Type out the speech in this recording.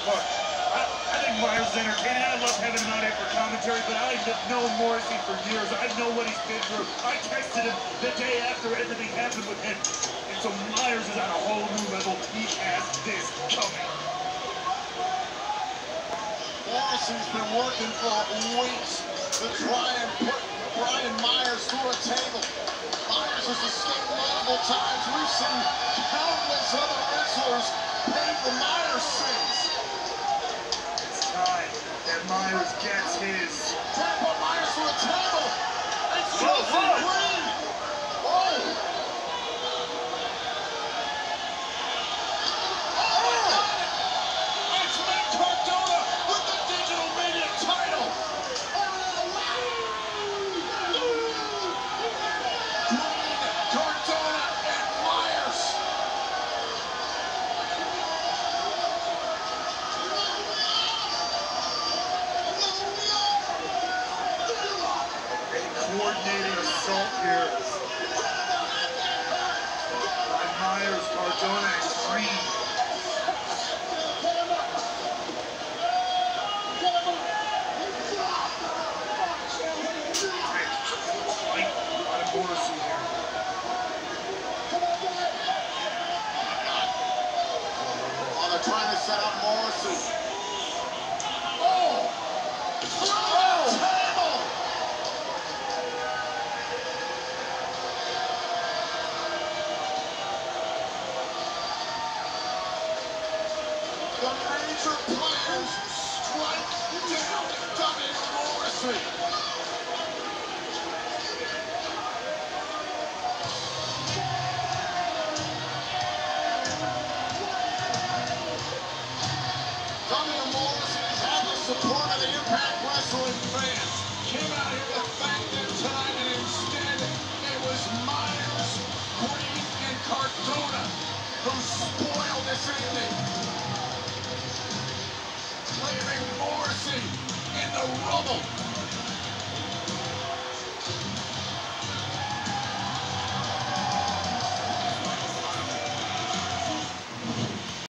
Look, I think Myers is entertaining. I love having him out here for commentary, but I've known Morrison for years. I know what he's been through. I texted him the day after everything happened with him. And so Myers is on a whole new level. He has this coming. Morrison's been working for weeks to try and put Brian Myers through a table. Myers has escaped multiple times. We've seen countless other wrestlers pay for Myers' sins. It's time that Myers gets his. Trying to put Myers through a table. It's Chelsea Green. Oh! Cardona with the digital media title. Green, Cardona, and Myers. A coordinated assault here by Myers, Cardona, extreme. Morrison here. Oh, they're trying to set up Morrison. Oh! Table! The major players strike down Dummy Morrison. Support of the Impact Wrestling fans. Came out here to thank them tonight, and instead it was Myers, Green, and Cardona who spoiled this evening. Leaving Morrison in the rubble.